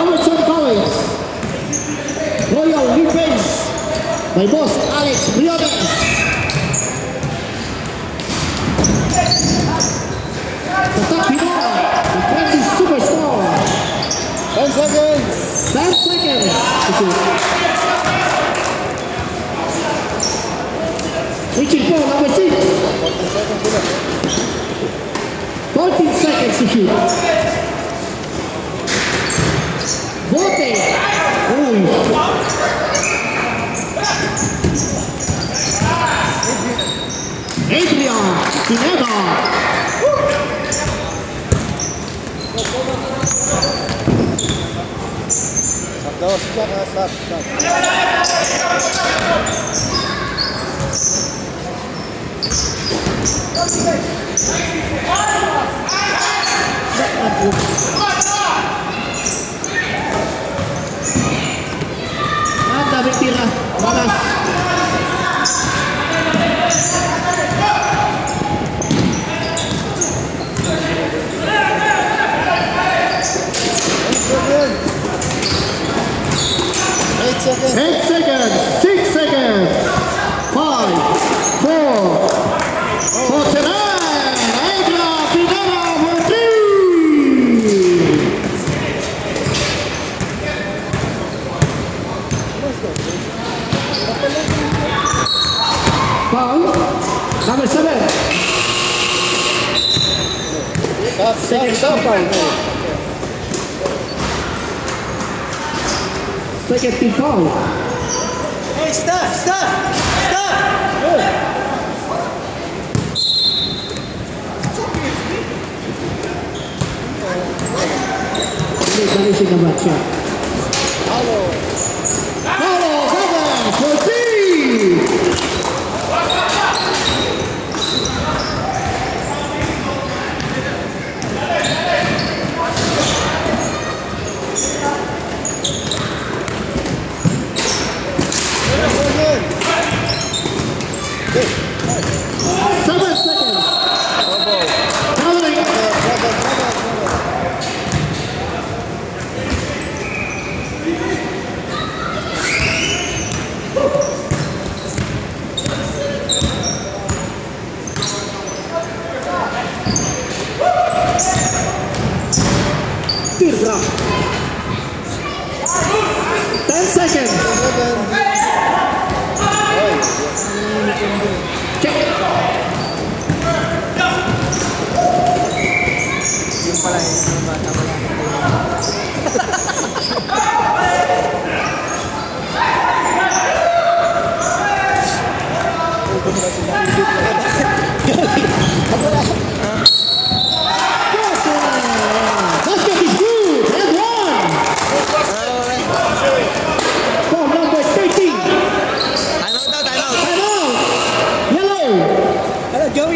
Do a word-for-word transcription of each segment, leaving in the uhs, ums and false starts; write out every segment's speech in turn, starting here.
Robertson College. Royal Defense by Boss Alex Briones. Tatak Pinoy, the trendy superstar. ten seconds. ten seconds. Reaching for number six. fourteen seconds to shoot. Bote. Uy. Adrian Pineda. Stop daw, stop, stop, stop. Ah, daming tira. Malas. Eight seconds. Eight seconds. Six seconds. Five. Four. For tonight. Adrian Pineda for three. Foul. Number seven. Stop, stop, stop. Second team foul. Hey, stop, stop, stop. Ini dari si gambar shot. Halo. Halo, seven for three. Seven seconds. Counting. Teardrop. Ten seconds. Check. Yung pala yung bata pala. Basket is good. And one. For number thirteen. Time out daw, time out. Time out. Yellow. Hello, Joey.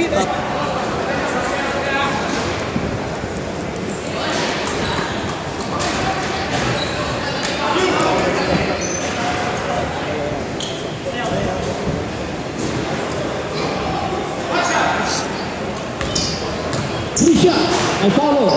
Three shots. I follow.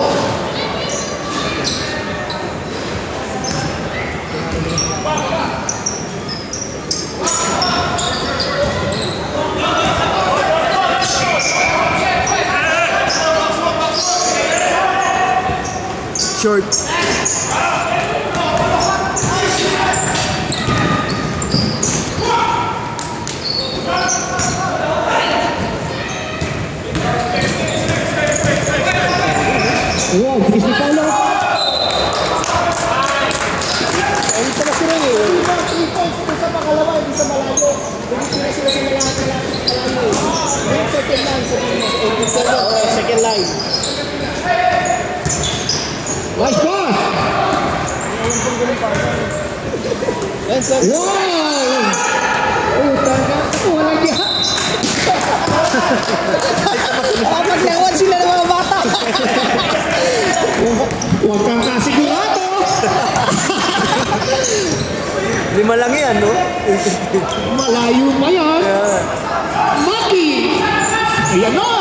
Short. Wow, bilis ni Paulo. Ay, pala sila eh. three points sa pangalawa, hindi sa malayo. Hindi sila sila sa malayo. Yung second line sa second line. Nice pass. Ten seconds. Wow. Oh, tanga. Wala niya. Kapaglawan sila ng mga bata. Huwag kang kasigurado. Lima lang yan, no? Malayo pa yan. Maki. Ayan na.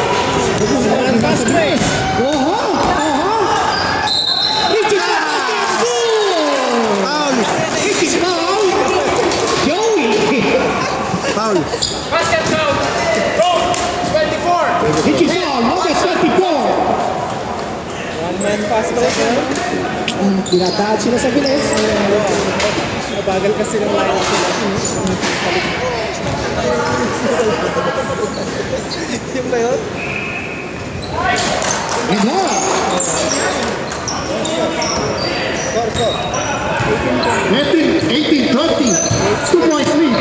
Oho. Oho. Richie Basket. Pinatahan sila sa bilis. Mabagal kasi ng line up nila. Yung ba yun? Ito! Score, score. eighteen twenty. two point lead.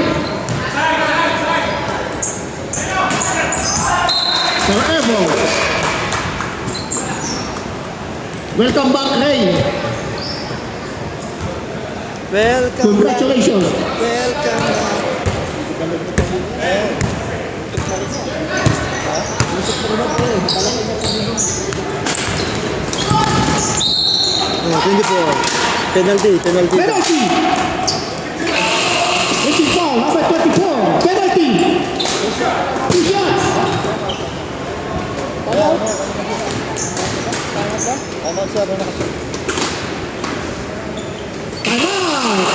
Forever. Welcome back, Ray. Welcome. Congratulations. Welcome. Oh, twenty-four. Penalty, penalty. Penalty. Richie foul, number twenty-four. Penalty. Two shots. Ano siya, ano na kasi? Time out.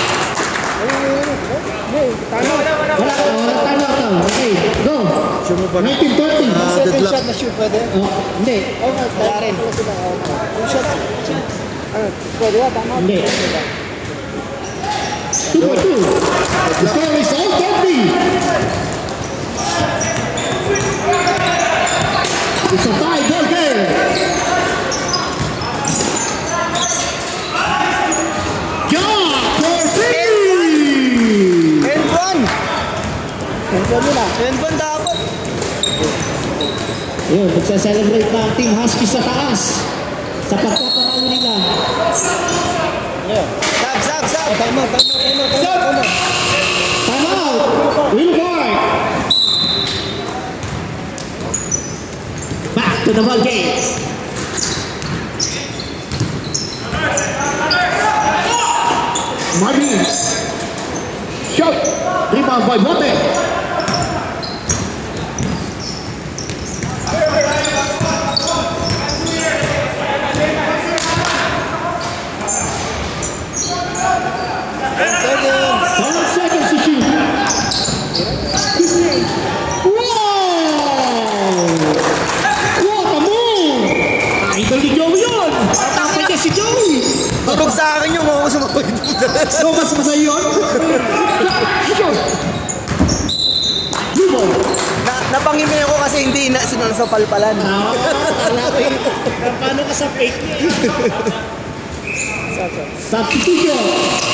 Tama, wala, wala. Wala, wala time out now. Okay, go. Sure mo ba? nineteen thirty. Ah, Second deadlock. shot na shoot, pwede? Oh, hindi. Oo nga, wala rin. Yung shot. Ano, pwede ba? Tama. Hindi. two point two. The score is all thirty. It's a tie ball game. Yeah, for three. And one. And one nila. And one dapat. Yun, magsa-celebrate na ang Team Husky sa taas. Sa pagpapanalo nila. Sab, sab, sab. Tama, tama, tama, tama. Time out. Wilbur. Back to the ball game. Marvin. Shot. Rebound by Bote. Ten seconds. Five seconds to shoot. Wow! What a move! Idol ni Joey yun! Tapos niya si Joey! Tugog sa akin yung mga sumakoy dito. So, mas masaya yun? Shoot! Blue ball! Na, napangimi ako kasi hindi na sinasa palpalan. Ah, wala ko yun. Paano ka sa fake niya? Substitution!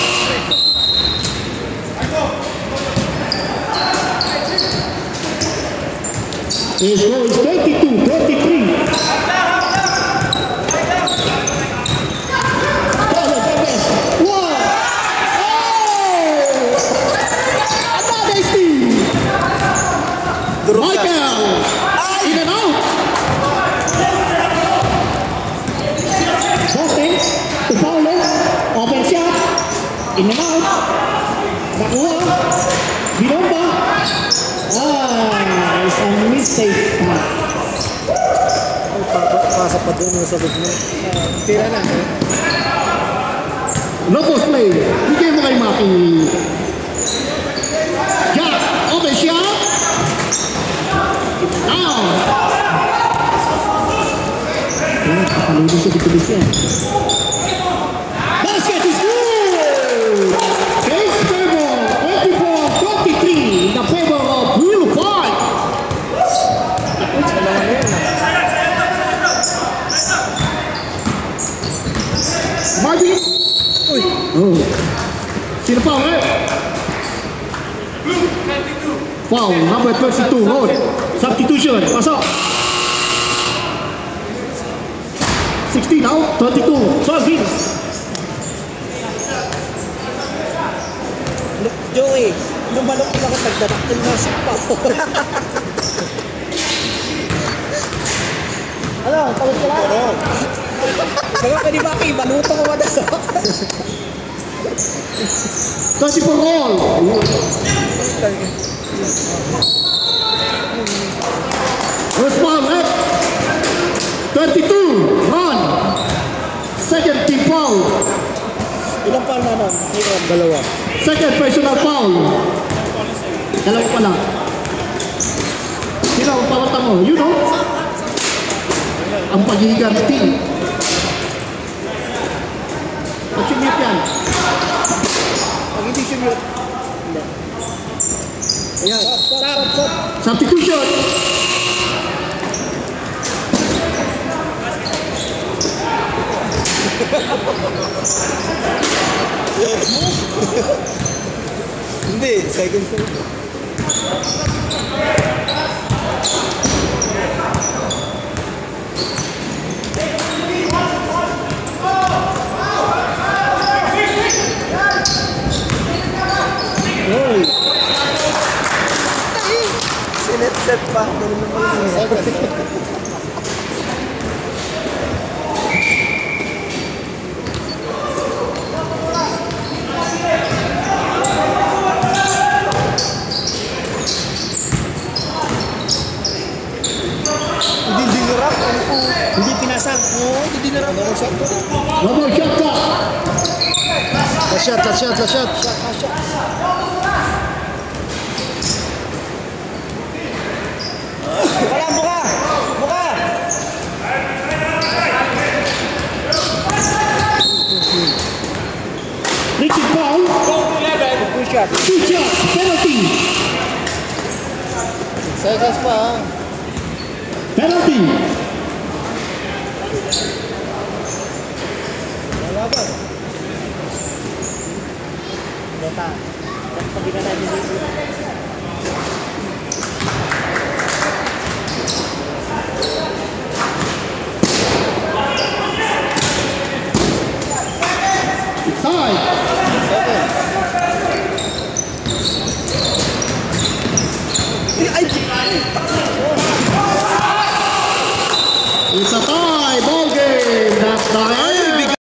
His score is twenty-two twenty-three. Follow Perez. One. Oh! Another steal. Michael. In and out. Bote. To Paulo. Open shot. In and out. Nakuha. Binomba. Ah, it's a mistake. Pasa pa doon yung sagot mo. Tira na. No post play. Bigay mo kay Maki. Jack. Open shot. Down. Papaludo siya dito siya. Basket is good. Case favor. twenty-four twenty-three. In the favor of Blue Five. Marvin. Uy. Oh. Sino foul, eh? Foul, number thirty-two, Rod. Substitution, pasok. sixteen out, thirty-two, twelve hits. Joey, lumalok lang ako nagdadaktil na sa papo. Ano, tawag ka lang? Baga ka ni Maki, maluto ko mada sa thirty-four all. First foul, left. thirty-two, run. Second team foul. ilang pa na nun? Dalawa. Second personal foul. Dalawa pala. Sino ang pawata mo? You know? Ang pagiganti. Pag-shoot yan. Pag hindi shoot, hindi. Ayan. Stop, stop, stop. Substitution. Hindi, second serve. Oy. Sinet-set pa. Ganun naman yun. Hindi dinirap. Ano po? Hindi pinasag. Oo, hindi dinirap. Ano shot to? One more shot ka. Last shot, last shot, last shot. Wala, buka! Buka! Richard Paul. Two shot. Two shots. Penalty. Seconds pa ha. Penalty. Wala ba? Dota. Pagpagin na natin dito. Side. Ay! It's a